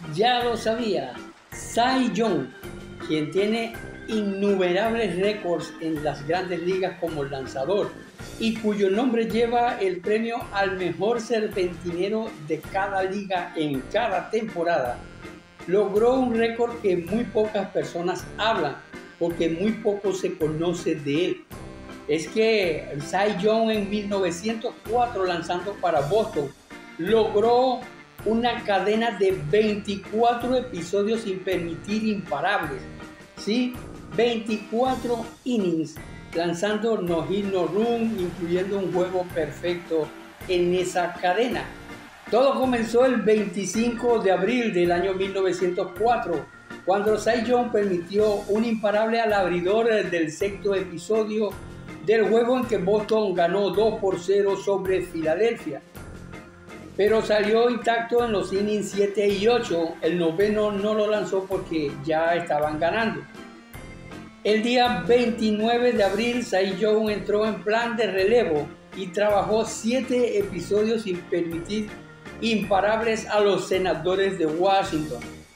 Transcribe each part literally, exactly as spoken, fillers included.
Ya lo sabía. Cy Young, quien tiene innumerables récords en las grandes ligas como lanzador y cuyo nombre lleva el premio al mejor serpentinero de cada liga en cada temporada, logró un récord que muy pocas personas hablan porque muy poco se conoce de él. Es que Cy Young en mil novecientos cuatro, lanzando para Boston, logró una cadena de veinticuatro episodios sin permitir imparables, ¿sí? veinticuatro innings, lanzando no hit no run, incluyendo un juego perfecto en esa cadena. Todo comenzó el veinticinco de abril del año mil novecientos cuatro, cuando Cy Young permitió un imparable al abridor del sexto episodio del juego en que Boston ganó dos por cero sobre Filadelfia. Pero salió intacto en los innings siete y ocho, el noveno no lo lanzó porque ya estaban ganando. El día veintinueve de abril, Cy Young entró en plan de relevo y trabajó siete episodios sin permitir imparables a los Senadores de Washington.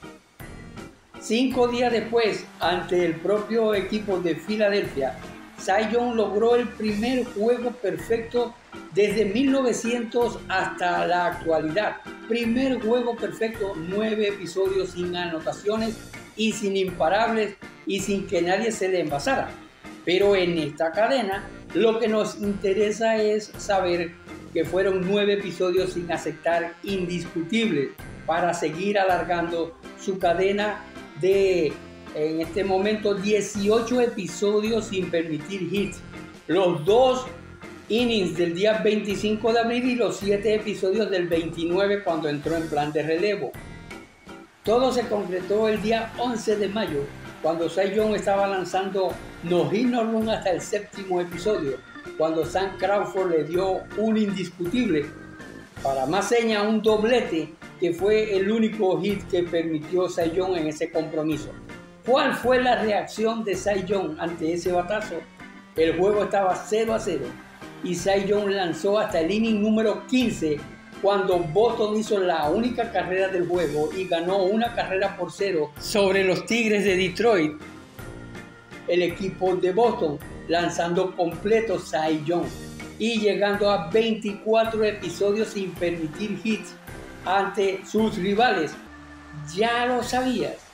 Cinco días después, ante el propio equipo de Filadelfia, Cy Young logró el primer juego perfecto desde mil novecientos hasta la actualidad. Primer juego perfecto, nueve episodios sin anotaciones y sin imparables y sin que nadie se le envasara. Pero en esta cadena lo que nos interesa es saber que fueron nueve episodios sin aceptar indiscutibles para seguir alargando su cadena de, en este momento, dieciocho episodios sin permitir hits. Los dos innings del día veinticinco de abril y los siete episodios del veintinueve cuando entró en plan de relevo. Todo se concretó el día once de mayo, cuando Cy Young estaba lanzando no hit no run hasta el séptimo episodio, cuando Sam Crawford le dio un indiscutible, para más seña un doblete, que fue el único hit que permitió Cy Young en ese compromiso. ¿Cuál fue la reacción de Cy Young ante ese batazo? El juego estaba cero a cero y Cy Young lanzó hasta el inning número quince, cuando Boston hizo la única carrera del juego y ganó una carrera por cero sobre los Tigres de Detroit. El equipo de Boston lanzando completo Cy Young y llegando a veinticuatro episodios sin permitir hits ante sus rivales. Ya lo sabías.